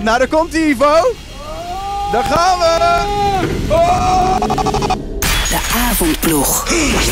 Nou, daar komt hij, Ivo. Daar gaan we. Oh! De avondploeg.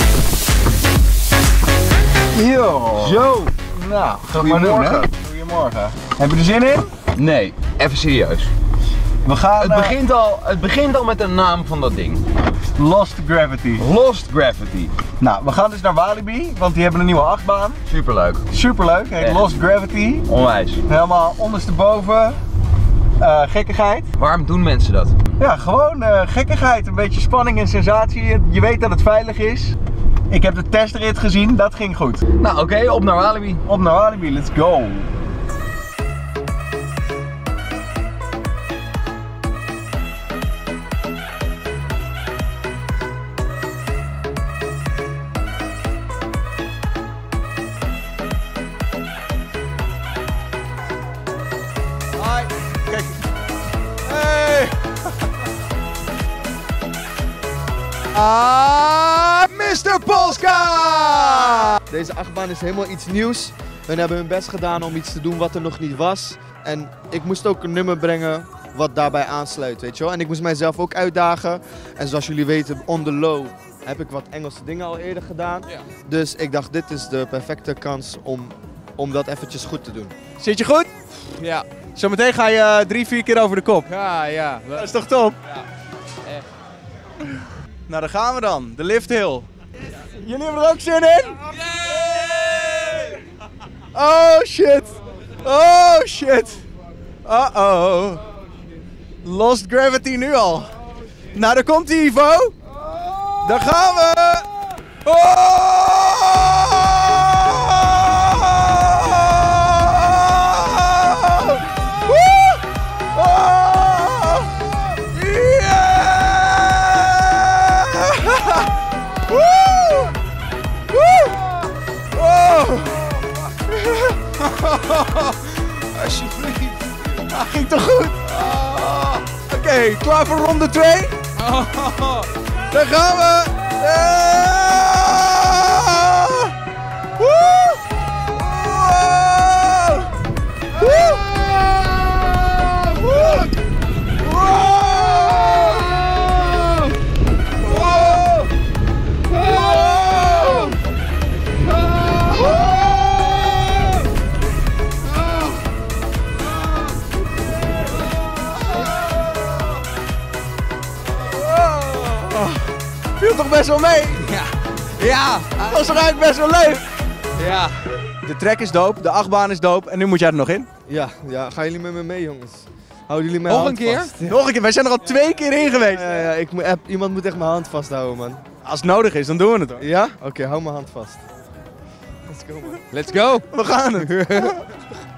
Yo. Zo. Nou, Goedemorgen. Goedemorgen. Heb je er zin in? Nee, even serieus. We gaan Het begint al met de naam van dat ding. Lost Gravity. Lost Gravity. Nou, we gaan dus naar Walibi, want die hebben een nieuwe achtbaan. Superleuk. Superleuk, heet Echt. Lost Gravity. Onwijs. Helemaal ondersteboven. Gekkigheid. Waarom doen mensen dat? Ja, gewoon gekkigheid. Een beetje spanning en sensatie. Je weet dat het veilig is. Ik heb de testrit gezien, dat ging goed. Nou oké, op naar Walibi. Op naar Walibi, let's go. Hi, kijk. Hey! Mr. Polska! Deze achtbaan is helemaal iets nieuws. Hun hebben hun best gedaan om iets te doen wat er nog niet was. En ik moest ook een nummer brengen wat daarbij aansluit, weet je wel. En ik moest mijzelf ook uitdagen. En zoals jullie weten, on the low heb ik wat Engelse dingen al eerder gedaan. Ja. Dus ik dacht, dit is de perfecte kans om dat eventjes goed te doen. Zit je goed? Ja. Zometeen ga je 3-4 keer over de kop. Ja. Dat is toch top? Ja, echt. Nou, daar gaan we dan. De lift hill. Jullie hebben er ook zin in? Oh shit. Oh shit. Uh-oh. Lost Gravity nu al. Nou, daar komt hij, Ivo. Daar gaan we. Alsjeblieft. Dat ging toch goed? Oké, klaar voor ronde 2? Daar gaan we. Woe! Woe! Woe! Viel toch best wel mee? Ja, dat was toch eigenlijk best wel leuk? Ja. De track is dope, de achtbaan is dope en nu moet jij er nog in. Ja, gaan jullie met me mee, jongens? Houden jullie mijn Nog hand een keer? vast? Nog een keer, wij zijn er al 2 keer in geweest. Ja, iemand moet echt mijn hand vasthouden, man. Als het nodig is, dan doen we het hoor. Ja? Oké, hou mijn hand vast. Let's go, man. Let's go. We gaan het.